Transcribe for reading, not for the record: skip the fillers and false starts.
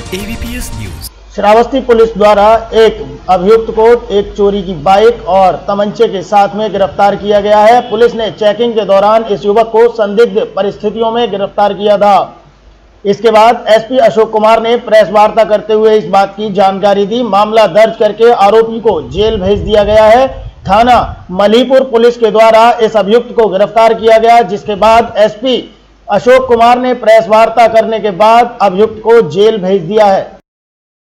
AVPS news. Shravasti police द्वारा एक अभियुक्त को एक चोरी की बाइक और तमंचे के साथ में गिरफ्तार किया गया है। पुलिस ने चेकिंग के दौरान इस युवक को संदिग्ध परिस्थितियों में गिरफ्तार किया था। इसके बाद एसपी अशोक कुमार ने प्रेस वार्ता करते हुए इस बात की जानकारी दी। मामला दर्ज करके आरोपी को जेल भेज दिया गया है। थाना मलीपुर पुलिस के द्वारा इस अभियुक्त को गिरफ्तार किया गया, जिसके बाद एसपी अशोक कुमार ने प्रेस वार्ता करने के बाद अभियुक्त को जेल भेज दिया है।